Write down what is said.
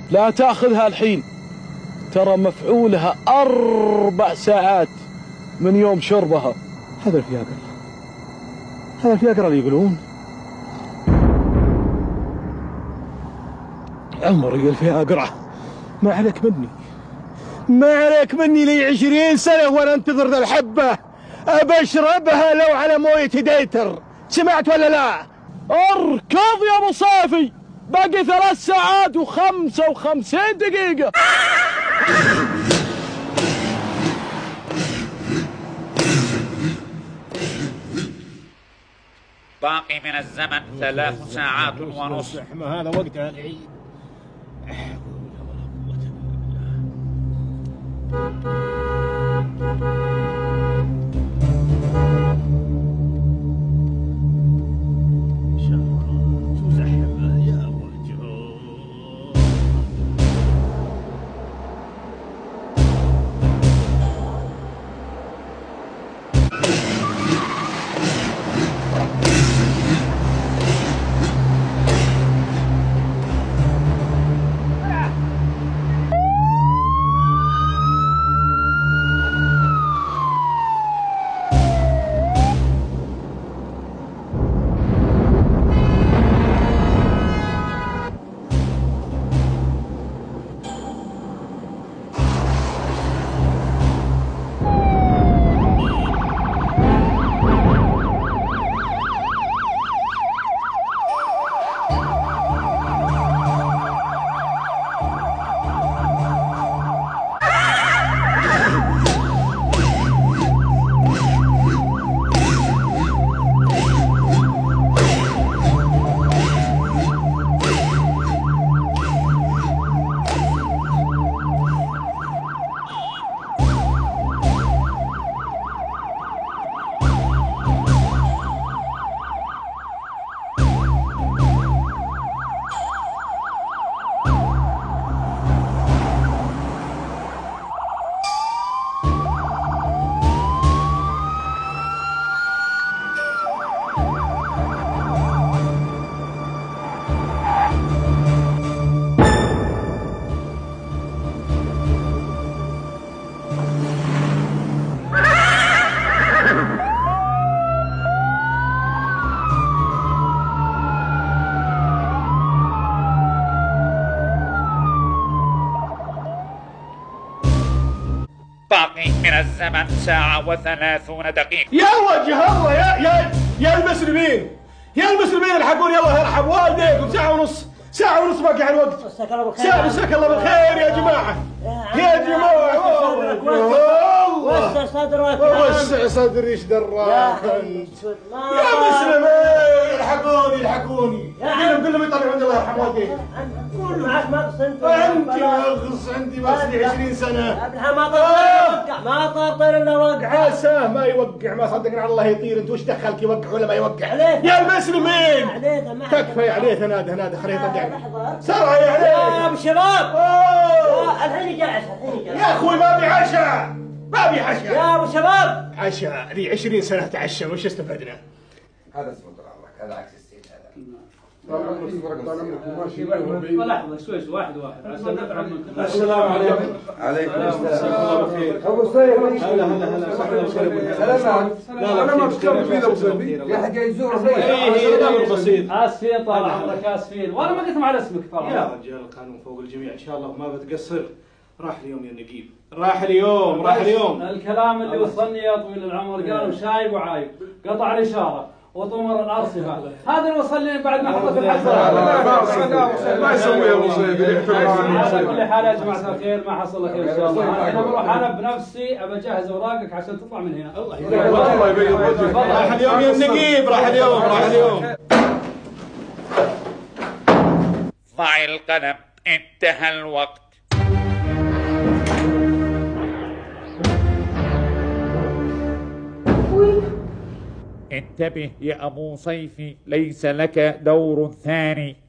لا تاخذها الحين، ترى مفعولها 4 ساعات من يوم شربها. هذا الفياجرا، هذا الفياجرا اللي يقولون. عمري الفياجرا، ما عليك مني، ما عليك مني. لي 20 سنة وانا انتظر ذا الحبة، ابشربها لو على موية ديتر. سمعت ولا لا؟ اركض يا ابو صافي، باقي 3 ساعات و55 دقيقة. باقي من الزمن 3 ساعات ونصف. هذا وقتها العيد. باقي من الزمن 1 ساعة و30 دقيقة. يا وجه الله، يا المسلمين، يا المسلمين الحقون، يلا ارحم والديكم. 1 ساعة ونص باقي على الوقت. مساك الله بالخير يا جماعة، يا جماعة. وسع صدرك، وسع صدري، ايش دراك يا مسلمين؟ الحقوني. قل لهم يطلعوا عند الله يرحم والديكم. معك مقص انت؟ انت مغص، عندي بس لي 20 سنة. ما طرطر الا وقع. عساه ما يوقع، ما صدقنا على الله يطير. انت وش دخلك يوقع ولا ما يوقع؟ يا المسلمين تكفى يا عليه. هناده خليه يطقعني سرعة يا عليه يا ابو شباب. الحين جاء عشاء. يا اخوي ما ابي عشاء، ما ابي عشاء يا ابو شباب. عشاء لي 20 سنة اتعشى، وش استفدنا؟ هذا اسمه طال عمرك، هذا عكس السيل. هذا لحظة شوي واحد عشان نفهم منكم. السلام عليكم. عليكم السلام بخير. ابو سيف هلا انا ما بشتغل في ابو سيف يا حق يزور. الامر بسيط. اسفين طال عمرك، اسفين، وانا ما قلت على اسمك طال. يا رجال القانون فوق الجميع، ان شاء الله ما بتقصر. راح اليوم يا نقيب، راح اليوم. الكلام اللي وصلني يا طويل العمر قالوا شايب وعايب، قطع الاشاره وطمر الارصفه، هذا اللي وصل لي بعد ما حطيت الحصه. ما يسوي ابو سيف. على كل حال يا جماعه الخير، ما حصل خير ان شاء الله. انا بروح انا بنفسي ابى اجهز اوراقك عشان تطلع من هنا. الله يبيض وجهك. راح اليوم يا النقيب، راح اليوم. ضع القلم، انتهى الوقت. انتبه يا أبو صيفي، ليس لك دور ثاني.